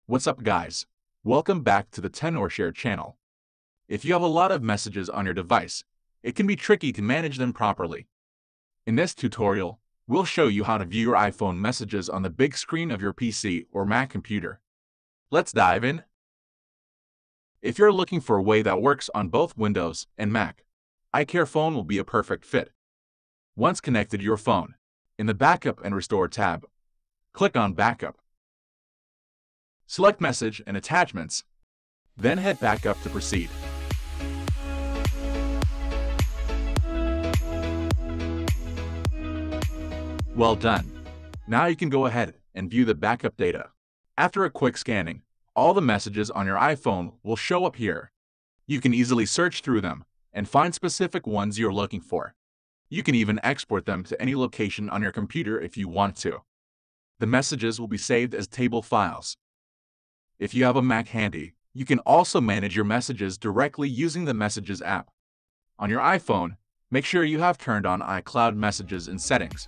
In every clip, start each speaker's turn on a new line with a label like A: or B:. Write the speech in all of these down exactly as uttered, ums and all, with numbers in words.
A: What's up guys? Welcome back to the Tenorshare channel. If you have a lot of messages on your device, it can be tricky to manage them properly. In this tutorial, we'll show you how to view your iPhone messages on the big screen of your P C or Mac computer. Let's dive in. If you're looking for a way that works on both Windows and Mac, iCareFone will be a perfect fit. Once connected to your phone, in the Backup and Restore tab, click on Backup. Select Message and Attachments, then head back up to proceed. Well done. Now you can go ahead and view the backup data. After a quick scanning, all the messages on your iPhone will show up here. You can easily search through them and find specific ones you're looking for. You can even export them to any location on your computer if you want to. The messages will be saved as table files. If you have a Mac handy, you can also manage your messages directly using the Messages app. On your iPhone, make sure you have turned on iCloud Messages in Settings.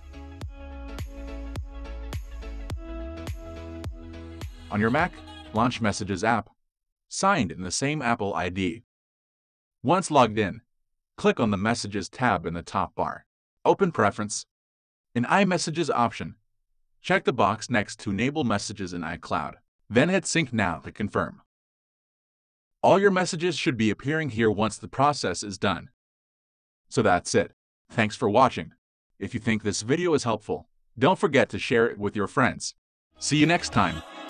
A: On your Mac, launch Messages app, signed in the same Apple I D. Once logged in, click on the Messages tab in the top bar. Open Preference. In iMessages option, check the box next to Enable Messages in iCloud. Then hit Sync Now to confirm. All your messages should be appearing here once the process is done. So that's it. Thanks for watching. If you think this video is helpful, don't forget to share it with your friends. See you next time.